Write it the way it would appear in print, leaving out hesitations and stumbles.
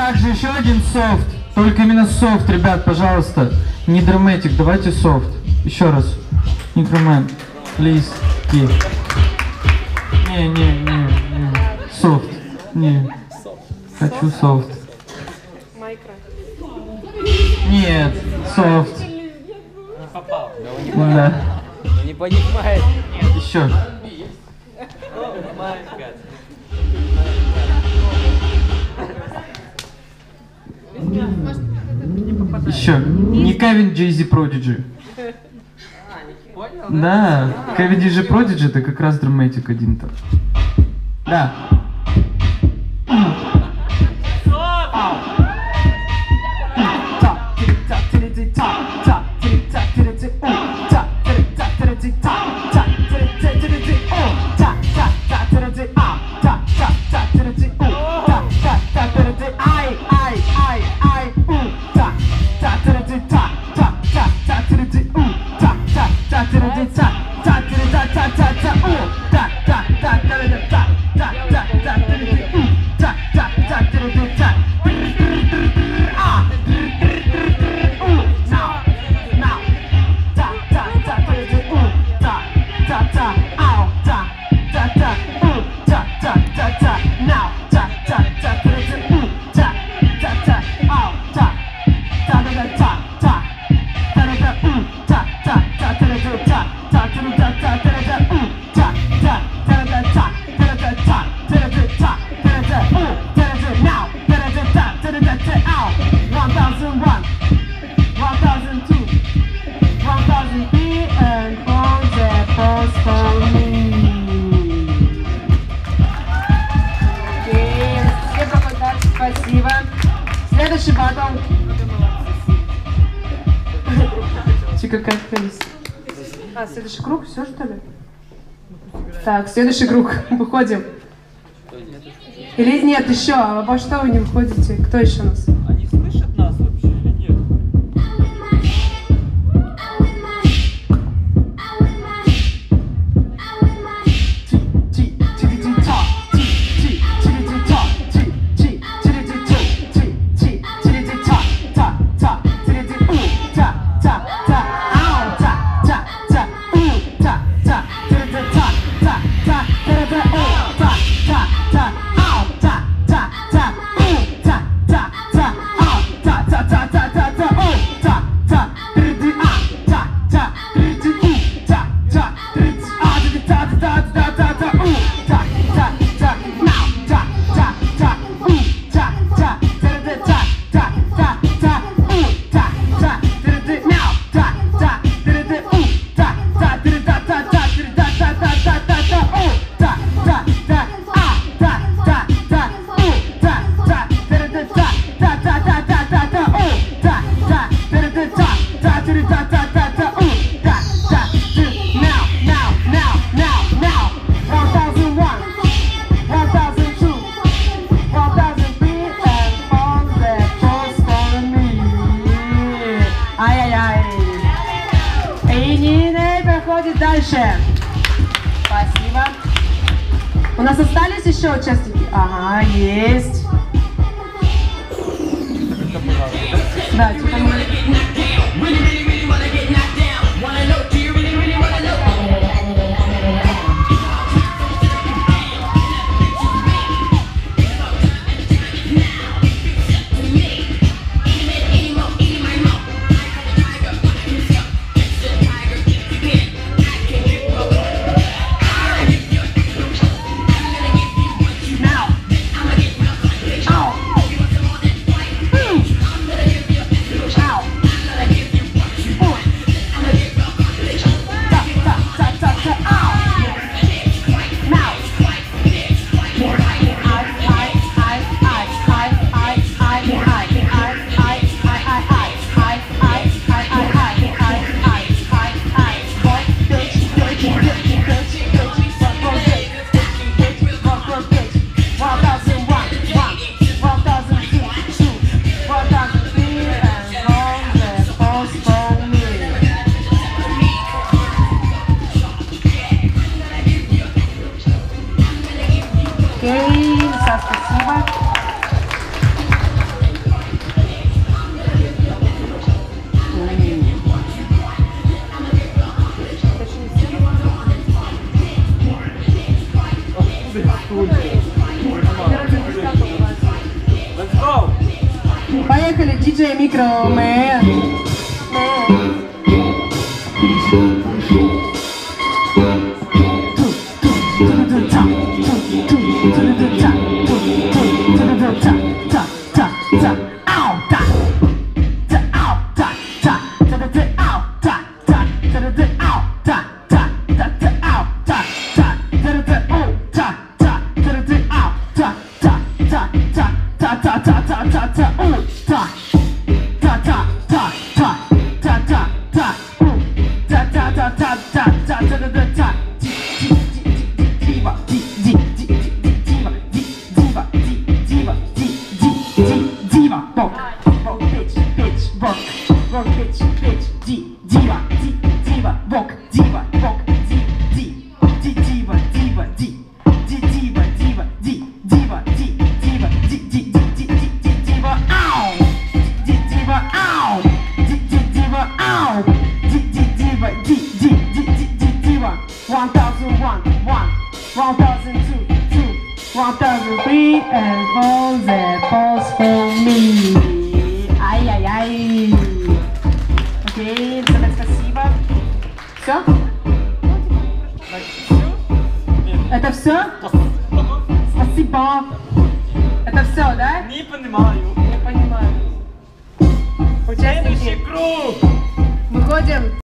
также еще один софт. Только именно софт, ребят, пожалуйста. Не драматик, давайте софт. Еще раз. Некромэн. Please. Не. Софт. Не. Хочу софт. Нет, софт. Попал. Да. Не понимает. Еще. Еще. Не Кевин Джейзи Продиджи. Да, Кевин Джейзи Продиджи это как раз драматик один-то. Да. Спасибо. Следующий батл. Какая есть? А, следующий круг, все что ли? Так, следующий круг. Выходим. Или нет, еще? А во что вы не выходите? Кто еще у нас? Они слышат нас вообще или нет? Дальше. Спасибо. У нас остались еще участники? Ага, есть. Да, типа Поехали, диджей Микромен. Окей, спасибо. Все? Это все? Спасибо. Это все, да? Не понимаю. Не понимаю. Участники. Следующий круг. Выходим.